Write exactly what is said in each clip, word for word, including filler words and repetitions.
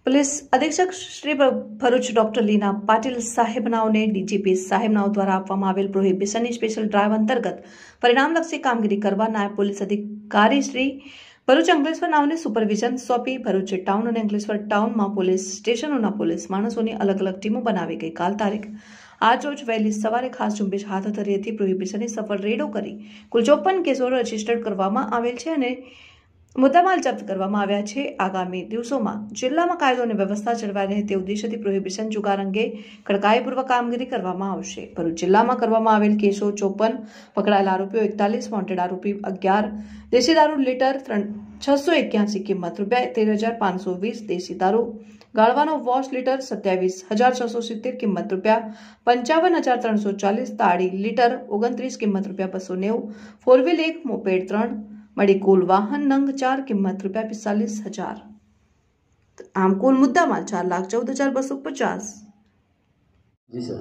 Police अधीक्षक Shri Bharuch doctor Leena Patil साहेबनाओने DGP साहेबनाओ द्वारा आपवामां आवेल प्रोहिबिशननी स्पेशल ड्राइव अंतर्गत परिणामलक्षी कामगीरी करवा नायब पोलीस अधिकारी श्री भरूच अंकलेश्वर नाओने सुपरविजन सौंपी। भरूच टाउन और अंकलेश्वर टाउन में पोलीस स्टेशनों पोलीस माणसोनी अलग अलग टीमों बनावी गई। काल तारीख आज रोज वहेली सवारे खास झुंबेश हाथ धरी हती। प्रोहिबिशननी सफल रेडो करी कुल चौपन केसो रजिस्टर्ड करवामां आवेल छे अने मुद्दामाल जप्त करवामां આવ્યા છે। आगामी दिवसों में जिल्ला में कायदो और व्यवस्था जळवाई रहे ते उद्देश्यथी प्रोहिबिशन जुगार अंगे कड़काईपूर्वक कामगीरी करवामां आवशे। भरूच जिल्ला में करवामां आवेल केसो चौपन, पकड़ाયેલા आरोपीओ एकतालीस, वॉन्टेड आरोपी अगियार, देशी दारू लीटर छसो एक्यासी किंमत रूपिया तेर हजार पांच सौ वीस, देशी दारू गाळवानो वॉश लीटर सत्यावीस हजार छसो सित्तेर किंमत रूपिया पंचावन हजार त्रण सौ चालीस, ताड़ी लीटर ओगणत्रीस किंमत रूपिया बसो नेव, फोर व्हील एक, मोपेड त्रण मળી कुल वाहन नंग चार किंमत रूपिया पिस्तालीस हजार। आम कुल मुद्दामाल चार लाख चौदह हजार बसो पचास। जी सर।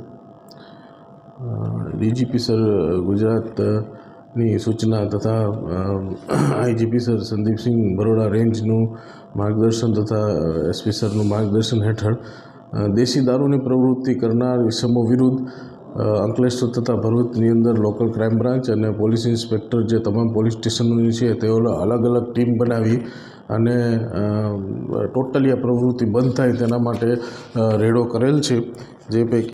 डीजीपी सर गुजरात नी सूचना तथा IGP sir Sandeep Singh Baroda range नु मार्गदर्शन तथा एसपी सर नु मार्गदर्शन हेठळ देशी दारूनी प्रवृत्ति करनार विषमो विरुद्ध अंकलेश्वर तथा भरूचनी अंदर लोकल क्राइम ब्रांच और पोलीस इंस्पेक्टर जो तमाम पोलीस स्टेशनों से अलग अलग टीम बनावी अने टोटली आ प्रवृत्ति बंद थाय तेना माटे रेडो करेल छे। जे पैकी